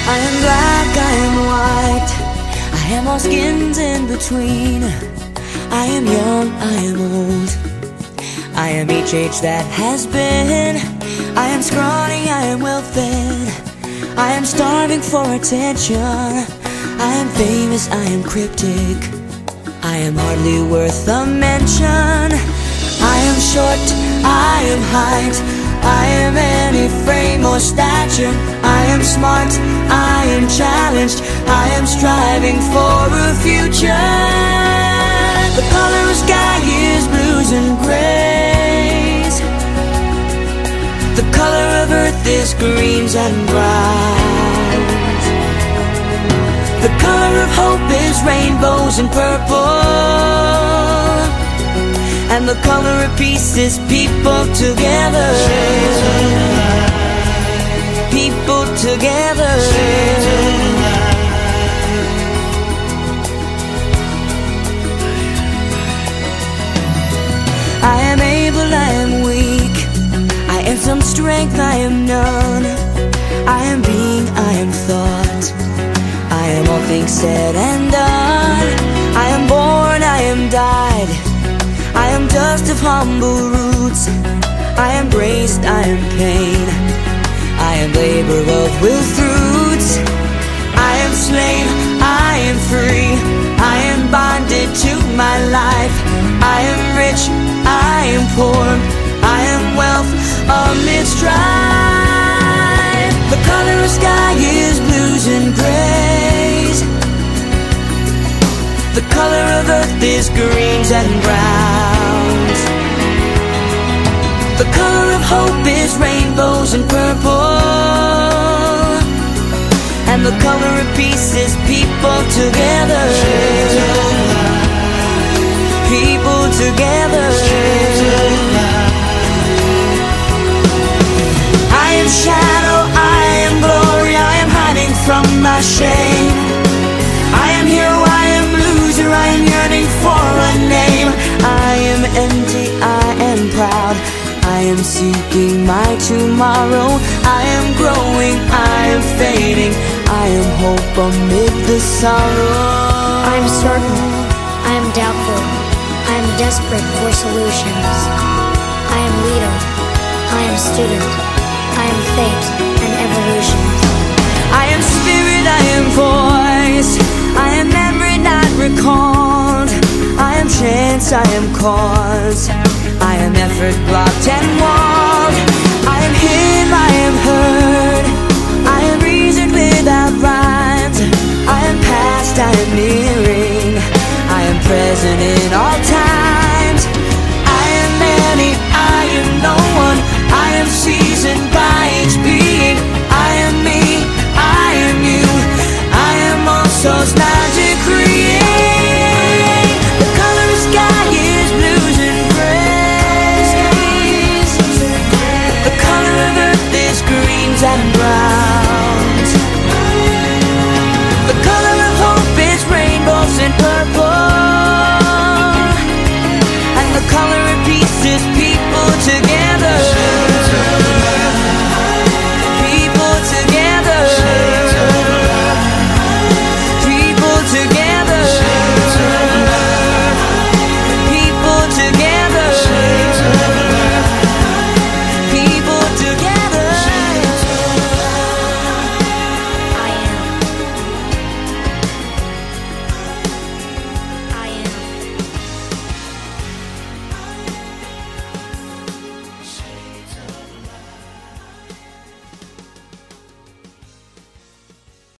I am black, I am white, I am all skins in between. I am young, I am old, I am each age that has been. I am scrawny, I am well fed, I am starving for attention. I am famous, I am cryptic, I am hardly worth a mention. I am short, I am height, I am any frame or stature. I am smart, I am challenged, I am striving for a future. The color of sky is blues and grays, the color of earth is greens and browns, the color of hope is rainbows and purple, and the color of peace is people together. People together. I am able, I am weak, I am some strength, I am none. I am being, I am thought, I am all things said and done. I am born, I am died, I am dust of humble roots. I am graced, I am pain, I am labor of will fruits. I am slave, I am free, I am bonded to my life. I am rich, I am poor, I am wealth amid strife. The color of sky is blues and grays, the color of earth is greens and browns, the color of hope is rainbows and purple, and the color of peace is people together. People together. I am shadow, I am glory, I am hiding from my shame. I am hero, I am loser, I am yearning for a name. I am empty, I am proud, I am seeking my tomorrow. I am growing, I am fading, I am hope amid the sorrow. I am certain, I am doubtful, I am desperate for solutions. I am leader, I am student, I am fate and evolution. I am spirit, I am voice, I am memory not recalled. I am chance, I am cause, I am effort blocked and walled.